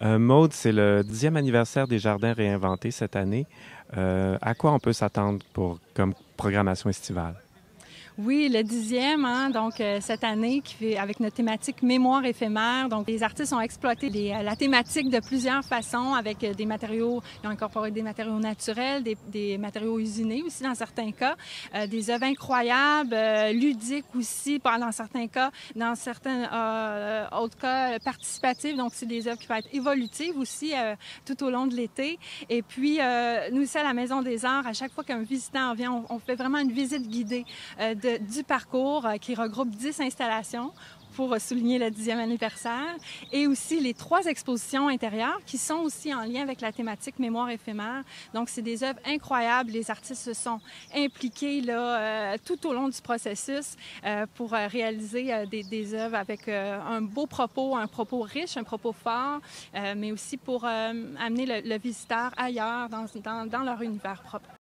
Maude, c'est le 10e anniversaire des Jardins réinventés cette année. À quoi on peut s'attendre comme programmation estivale? Oui, le 10e, hein, donc cette année, avec notre thématique mémoire éphémère. Donc, les artistes ont exploité la thématique de plusieurs façons avec des matériaux, ils ont incorporé des matériaux naturels, des matériaux usinés aussi dans certains cas, des œuvres incroyables, ludiques aussi dans certains cas, dans certains autres cas participatives. Donc, c'est des œuvres qui peuvent être évolutives aussi tout au long de l'été. Et puis, nous ici à la Maison des Arts, à chaque fois qu'un visiteur vient, on fait vraiment une visite guidée du parcours qui regroupe 10 installations pour souligner le 10e anniversaire, et aussi les 3 expositions intérieures qui sont aussi en lien avec la thématique mémoire éphémère. Donc, c'est des œuvres incroyables. Les artistes se sont impliqués là, tout au long du processus pour réaliser des œuvres avec un beau propos, un propos riche, un propos fort, mais aussi pour amener le visiteur ailleurs dans leur univers propre.